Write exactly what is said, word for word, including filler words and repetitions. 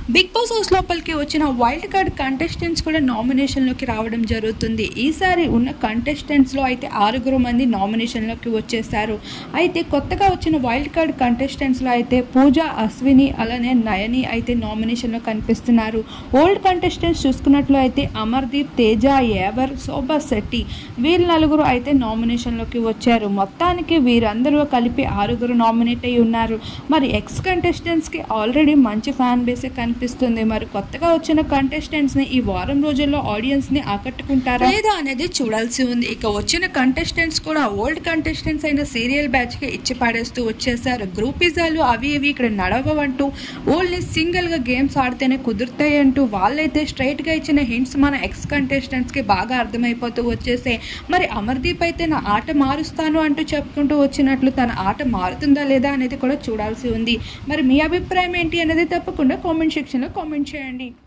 Big boss house లోపలికి వచ్చిన wild card contestants కూడా నామినేషన్లోకి రావడం జరుగుతుంది. ఈసారి ఉన్న కంటెస్టెంట్స్లో అయితే ఆరుగురు మంది నామినేషన్లోకి వచ్చేసారు. అయితే కొత్తగా వచ్చిన వైల్డ్ కార్డ్ కంటెస్టెంట్స్లో అయితే పూజ, అశ్విని అలానే నయని అయితే నామినేషన్లో కనిపిస్తున్నారు. ఓల్డ్ కంటెస్టెంట్స్ చూసుకున్నట్లు అయితే అమర్దీప్, తేజ, యావర్, శోభా శెట్టి వీళ్ళ నలుగురు అయితే నామినేషన్లోకి వచ్చారు. మొత్తానికి వీరందరూ కలిపి ఆరుగురు నామినేట్ అయి ఉన్నారు. మరి ఎక్స్ కంటెస్టెంట్స్కి ఆల్రెడీ మంచి ఫ్యాన్ బేసే కనిపిస్తుంది. మరి కొత్తగా వచ్చిన కంటెస్టెంట్స్ ని ఈ వారం రోజుల్లో ఆడియన్స్ ని ఆకట్టుకుంటారా లేదా అనేది చూడాల్సి ఉంది. ఇక వచ్చిన కంటెస్టెంట్స్ కూడా ఓల్డ్ కంటెస్టెంట్స్ అయిన సీరియల్ బ్యాచ్ కి ఇచ్చి పాడేస్తూ వచ్చేసారు. గ్రూపిజాలు అవి ఇవి ఇక్కడ నడవంటూ ఓన్లీ సింగిల్ గా గేమ్స్ ఆడితేనే కుదురుతాయి అంటూ వాళ్ళైతే స్ట్రైట్ గా ఇచ్చిన హింట్స్ మన ఎక్స్ కంటెస్టెంట్స్ కి బాగా అర్థమైపోతూ వచ్చేసే. మరి అమర్దీప్ అయితే నా ఆట మారుస్తాను అంటూ చెప్పుకుంటూ వచ్చినట్లు తన ఆట మారుతుందా లేదా అనేది కూడా చూడాల్సి ఉంది. మరి మీ అభిప్రాయం ఏంటి అనేది తప్పకుండా కామెంట్ సెక్షన్లో కామెంట్ చేయండి.